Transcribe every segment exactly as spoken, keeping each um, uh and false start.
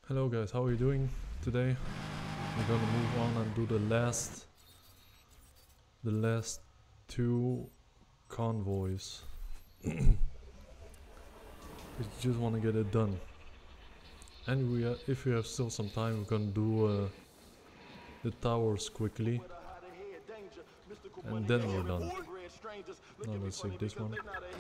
Hello guys, how are you doing today? We're gonna move on and do the last the last two convoys. We just wanna get it done. And we are, if we have still some time, we're gonna do uh, the towers quickly. And then we're done. Now let's take this one.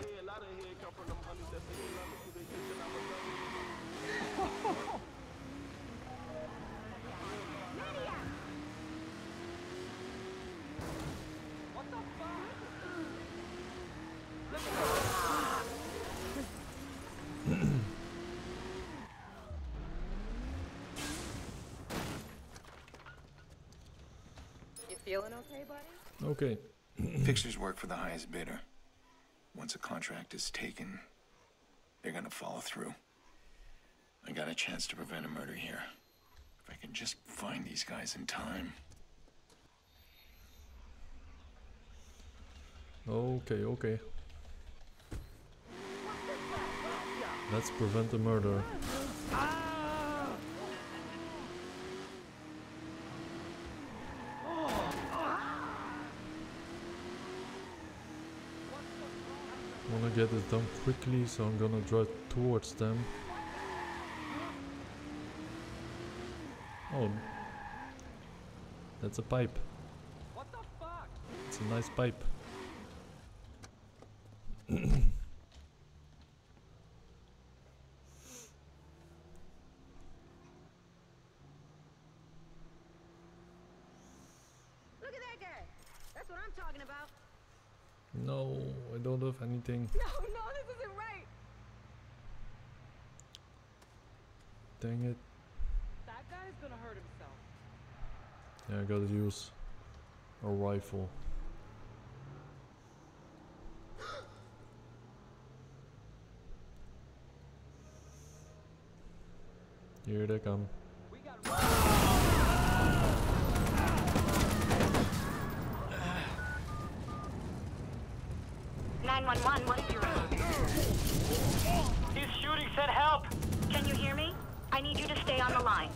You feeling okay, buddy? Okay. Fixers work for the highest bidder. Once a contract is taken, they're gonna follow through. I got a chance to prevent a murder here. If I can just find these guys in time. Okay, okay. Let's prevent the murder. I wanna get this done quickly, so I'm gonna drive towards them. Oh, that's a pipe. What the fuck? It's a nice pipe. Look at that guy. That's what I'm talking about. No, I don't have anything. No, no, this isn't right. Dang it. That guy's gonna hurt himself. Yeah, I gotta use a rifle. Here they come. We got nine one one, what is your emergency? He's shooting, said help! Can you hear me? I need you to stay on the line.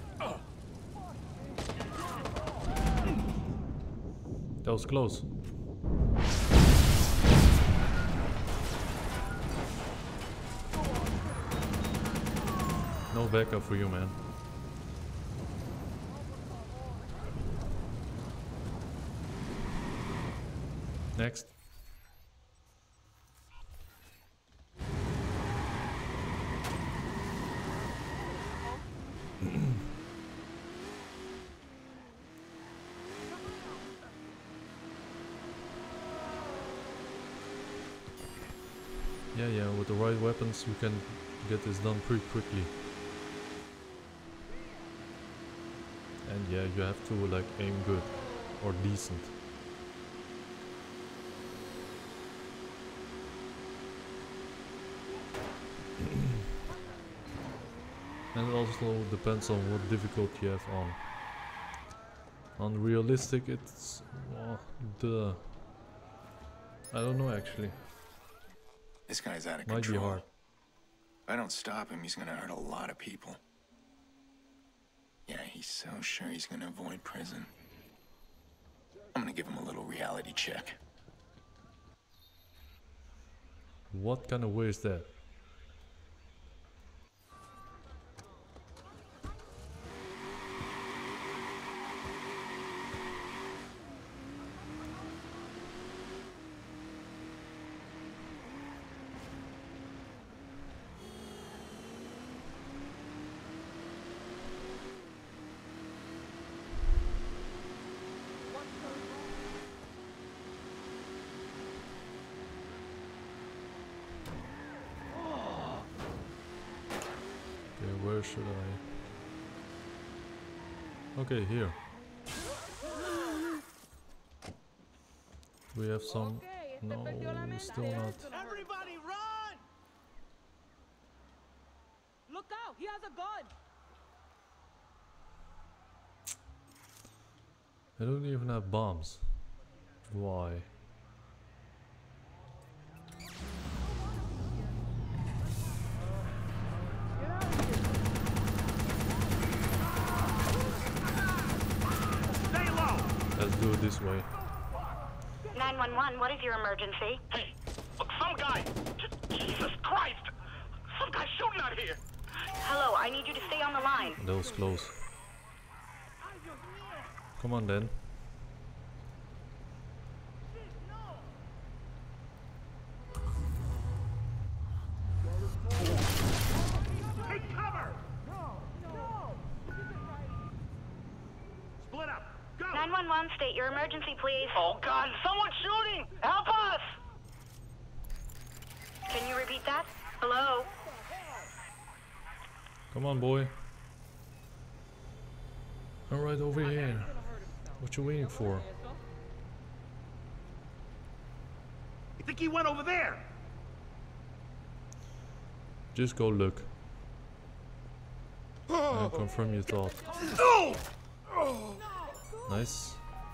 That was close. No backup for you, man. Next. Yeah, yeah, with the right weapons we can get this done pretty quickly. And yeah, you have to like aim good or decent. And it also depends on what difficulty you have on. On realistic, it's well, the I don't know actually. This guy's out of Might control. be hard. If I don't stop him, he's gonna hurt a lot of people. Yeah, he's so sure he's gonna avoid prison. I'm gonna give him a little reality check. What kind of way is that? Where should I? Okay, here. We have some. No, still not. Everybody run! Look out, he has a gun! I don't even have bombs. Why? do it this way. nine one one, what is your emergency? Hey, look, some guy. J- Jesus Christ! Some guy shooting out here. Hello, I need you to stay on the line. That was close. Come on then. Take cover! Split up. Go! nine one one, state your emergency, please. Oh God! Someone's shooting! Help us! Can you repeat that? Hello? Come on, boy. Alright, over here. What you waiting for? You think he went over there? Just go look. And confirm your thought. Nice.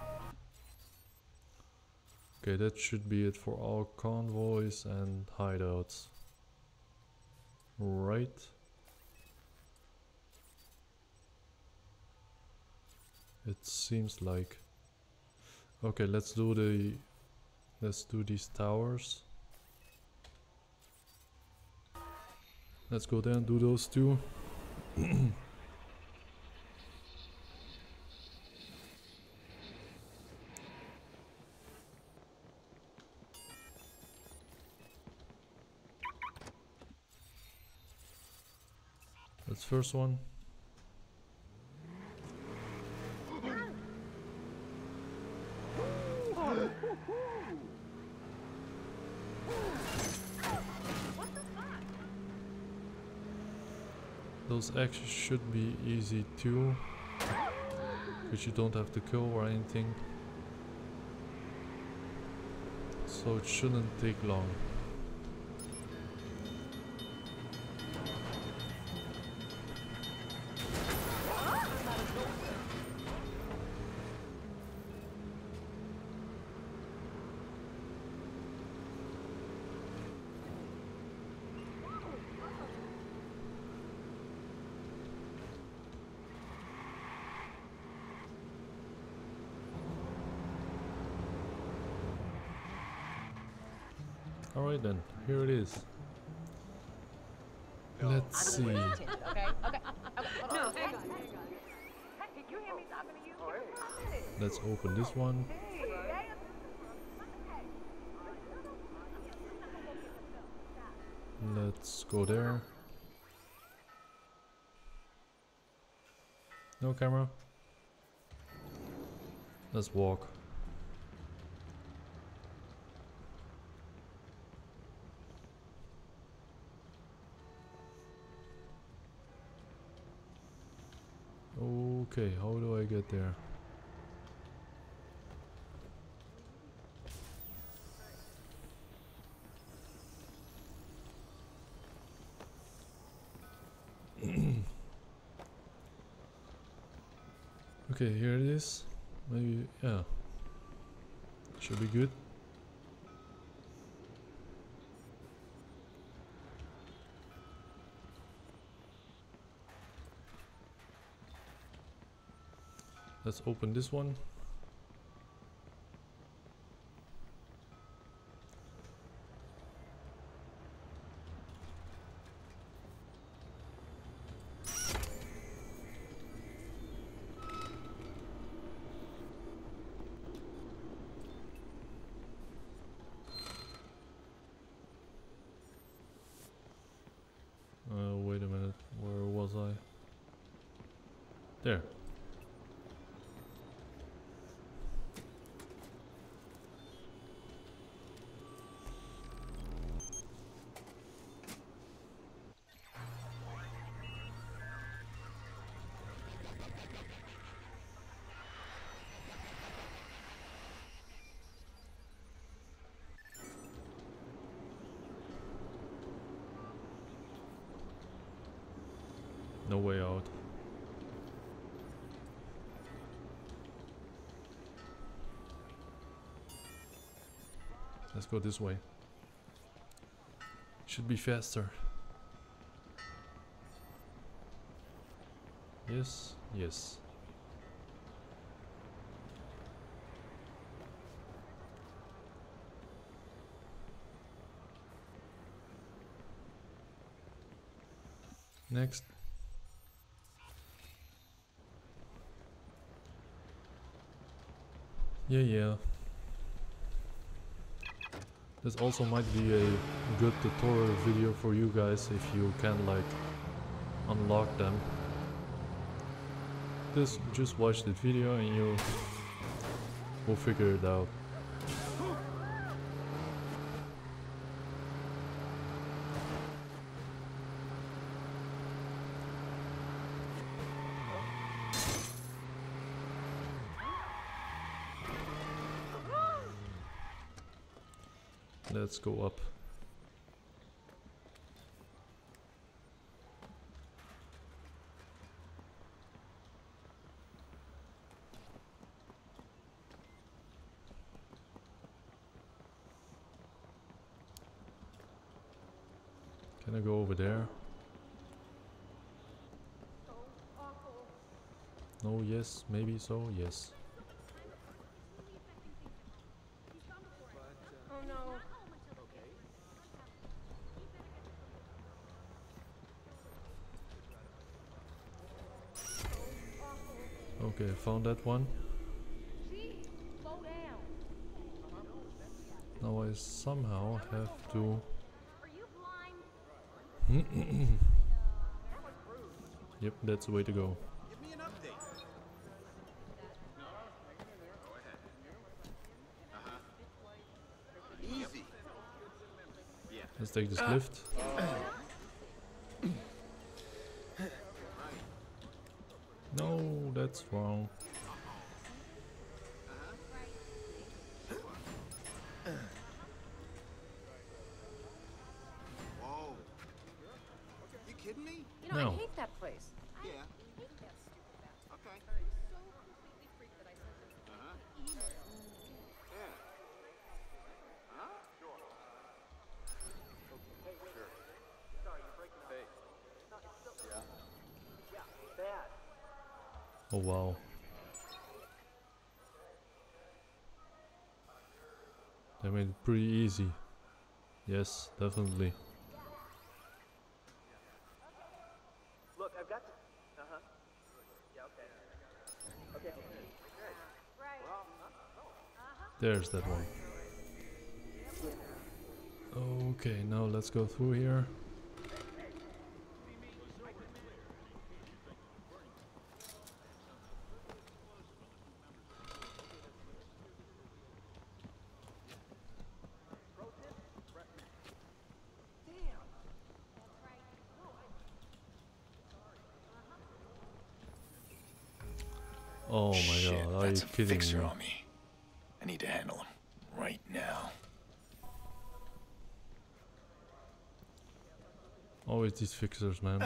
Okay, that should be it for all convoys and hideouts. Right. It seems like. Okay, let's do the let's do these towers. Let's go there and do those two. That's first one. Those actually should be easy too, because you don't have to kill or anything, so it shouldn't take long. Alright then, here it is. Let's see. Okay, okay, okay. No, hang on, hang on. Hey, did you hear me talking to you? Let's open this one. Let's go there. No camera. Let's walk. Okay, how do I get there? Okay, here it is. Maybe, yeah. Should be good. Let's open this one. Uh, wait a minute, where was I? There. No way out. Let's go this way. Should be faster. Yes, yes. Next. Yeah, yeah. This also might be a good tutorial video for you guys if you can like unlock them. Just, just watch the video and you will figure it out. Let's go up. Can I go over there? No, yes, maybe so, yes. Oh no. Okay, found that one. Slow down. Now I somehow have to... Are you blind? Yep, that's the way to go. Give me an update. Uh-huh. Easy. Yeah. Let's take this lift. No, that's wrong. Whoa. You kidding me? You know, No. I hate that place. Yeah. I hate that stupid bastard. Okay. So completely freaked that I sent him Uh-huh. an email. Yeah. Huh? Sure. Hey, sure. Sorry, you're breaking up. Hey. No, it's still... Yeah. Yeah, bad. Oh wow. They made it pretty easy. Yes, definitely. Look, I've got to... Uh-huh. Yeah, okay. Okay. Right. There's that one. Okay, now let's go through here. Oh my Shit, god, are you that's a kidding fixer me? on me. I need to handle him right now. Always these fixers, man.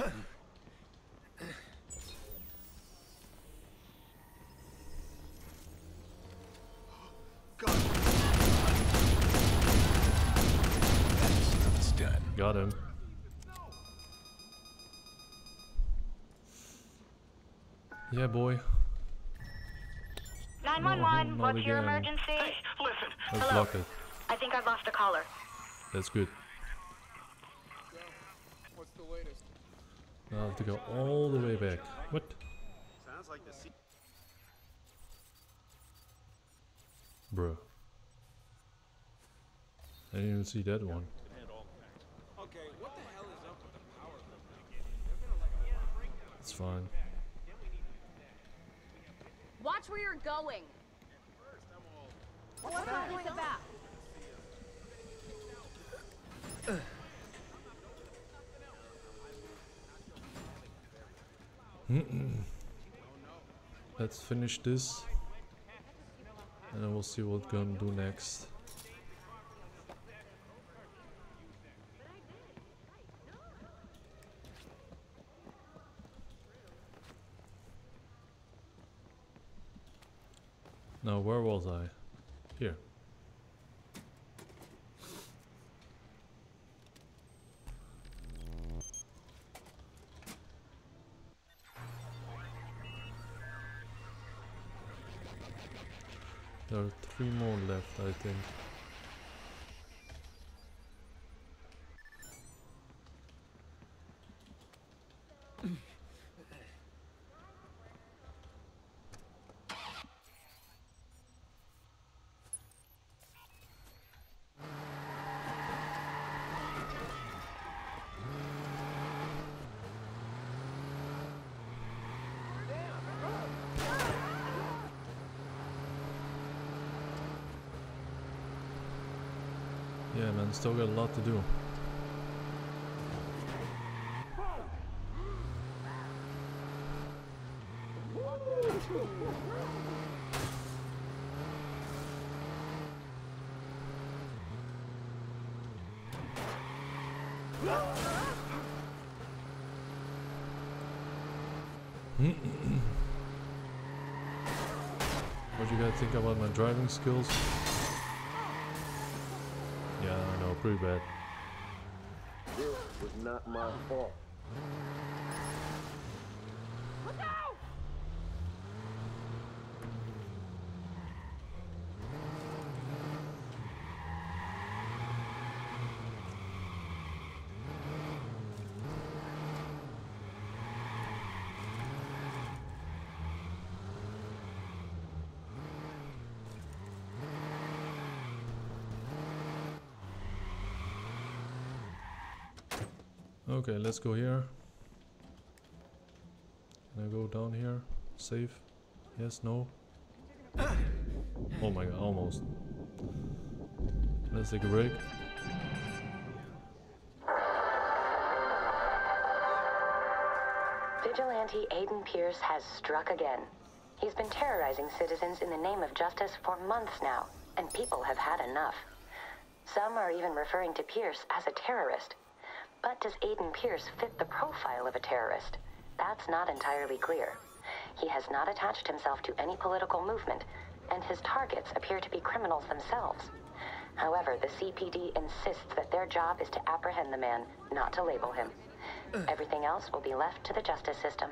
It's done. Got him. Yeah, boy. nine one one, not what's your again. emergency? Hey, listen. Let's Hello. block it. I think I've lost a caller. That's good. What's the latest? Now I have to go all the way back. What? Sounds like the sea. Bruh. I didn't even see that one. Okay, what the hell is up with the power? It's fine. Watch where you're going. What's all this about? Let's finish this. And then we'll see what we're gonna do next. Now, where was I? Here. There are three more left, I think. Yeah, man, still got a lot to do. What do you guys think about my driving skills? Yeah, I know, pretty bad. This was not my fault. Look out! Okay, let's go here. Can I go down here? Safe? Yes, no? Oh my god, almost. Let's take a break. Vigilante Aiden Pierce has struck again. He's been terrorizing citizens in the name of justice for months now, and people have had enough. Some are even referring to Pierce as a terrorist. But does Aiden Pierce fit the profile of a terrorist? That's not entirely clear. He has not attached himself to any political movement, and his targets appear to be criminals themselves. However, the C P D insists that their job is to apprehend the man, not to label him. Everything else will be left to the justice system.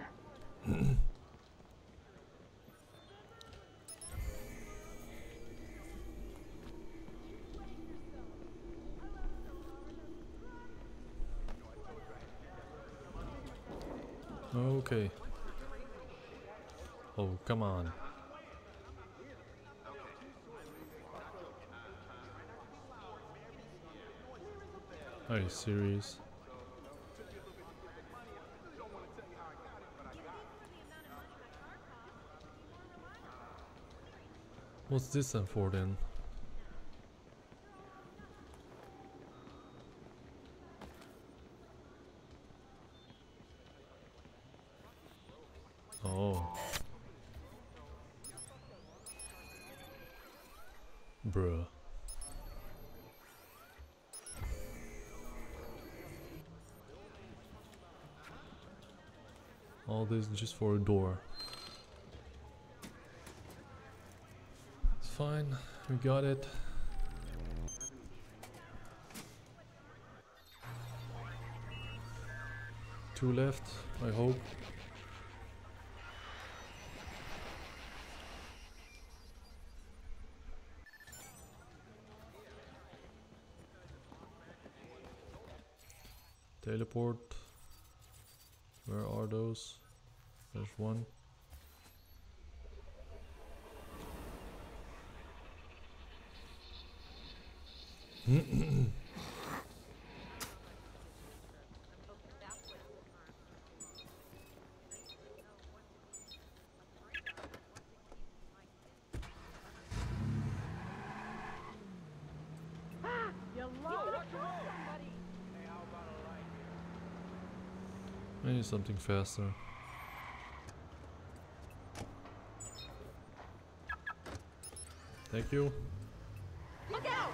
Okay. Oh, come on. Are you serious? What's this then for then? Oh. Bruh. All this just for a door. It's fine, we got it. Two left, I hope. Teleport. Where are those? There's one. I need something faster. Thank you. Look out!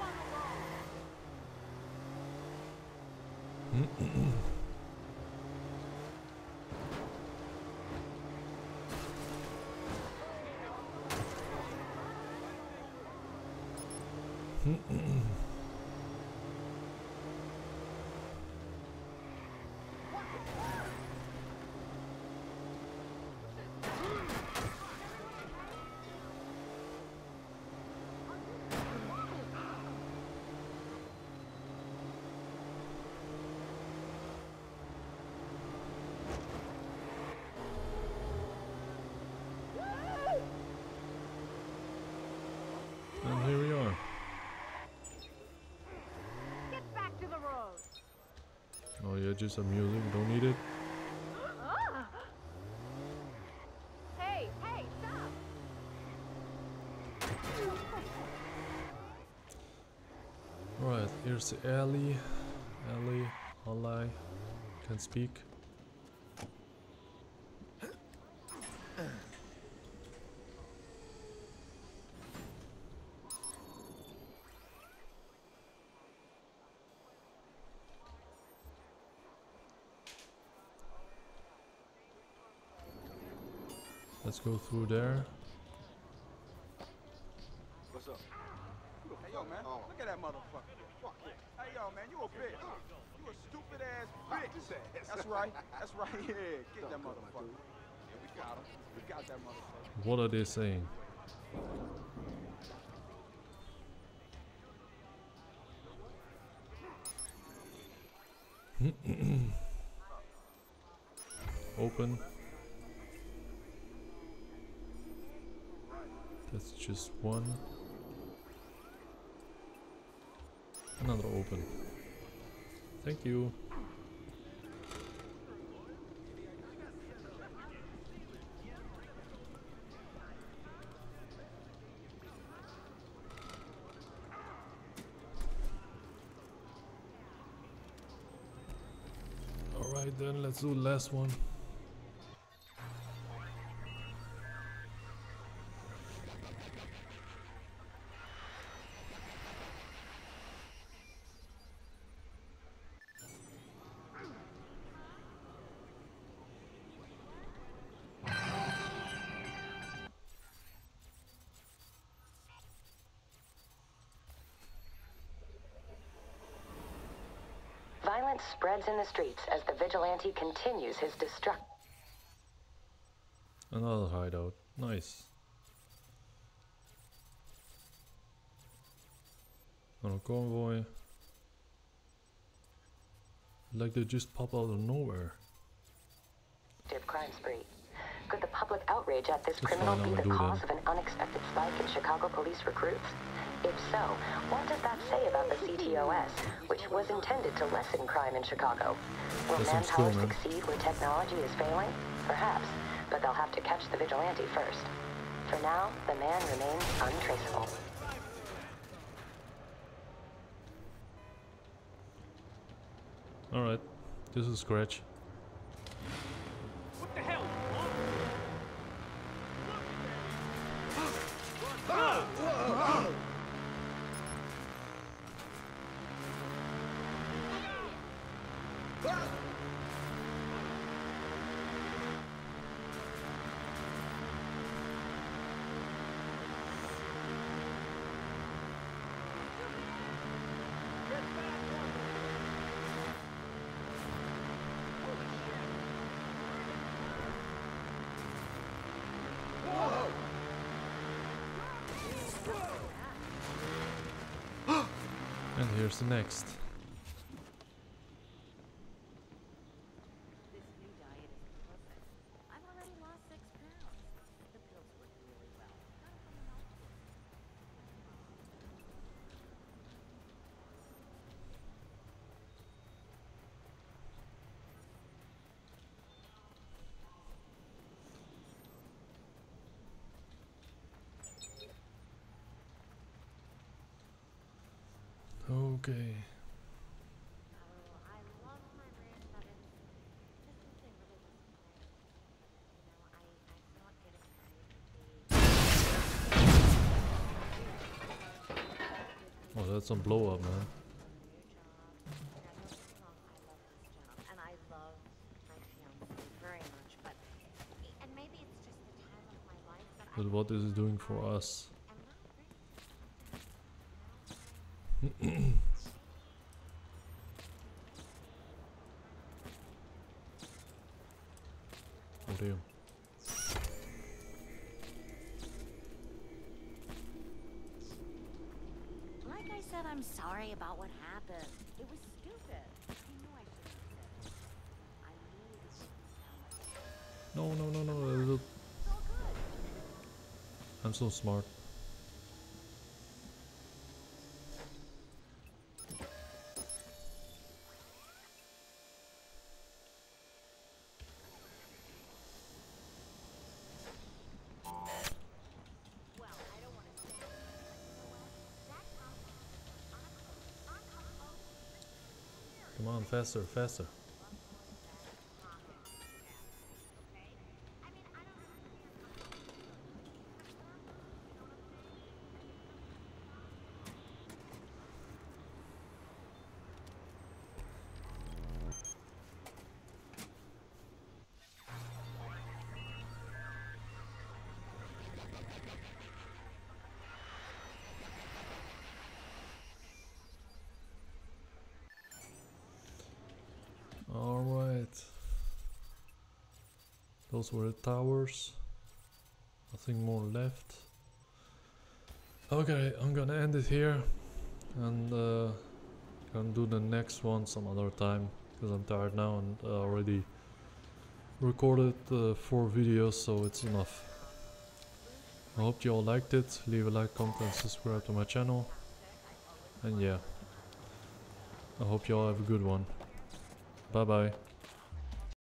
And here we are. Get back to the road. Oh yeah, just some music, don't need it. Ah. Hey, hey, stop! Alright, Here's the alley. Alley. Alley. Can speak. Let's go through there. What's up? Hey, yo, man. Oh. Look at that motherfucker. Fuck yeah. Hey, yo, man. You a bitch. You a stupid ass bitch. That's right. That's right. Yeah. Get that motherfucker. Yeah, we got him. We got that motherfucker. What are they saying? Open. That's just one. Another open. Thank you. Alright then, let's do the last one. Violence spreads in the streets as the vigilante continues his destruct. Another hideout. Nice. On a convoy. Like they just pop out of nowhere. Crime spree. Could the public outrage at this That's criminal fine, I be will the do cause that. of an unexpected spike in Chicago police recruits? If so, what does that say about the C T O S, which was intended to lessen crime in Chicago? Will That's some manpower skill, man. succeed where technology is failing? Perhaps, but they'll have to catch the vigilante first. For now, the man remains untraceable. Alright, this is Scratch. What the hell? And here's the next. This new diet is perfect. I've already lost six pounds. The pills work really well. Okay. Oh, I love my ranch, but it's just something religious in there. You know, I, I thought getting married would be Oh, that's some blow up, man. a new job, and I love this job, and I love my fiance very much, but and maybe it's just the time of my life, but I But what is it doing for us? am not ready. Oh damn. Like I said, I'm sorry about what happened. It was stupid. I knew I shouldn't have said it. I knew it was No, no, no, no. uh, look. so good. I'm so smart. Well, I don't want to say it, but you know what? That compound is uncom- uncomfortable. faster, faster. Alright. Those were the towers. Nothing more left. Okay, I'm gonna end it here. And uh, gonna do the next one some other time. Because I'm tired now and uh, already recorded uh, four videos, so it's enough. I hope you all liked it. Leave a like, comment and subscribe to my channel. And yeah. I hope you all have a good one. Bye bye.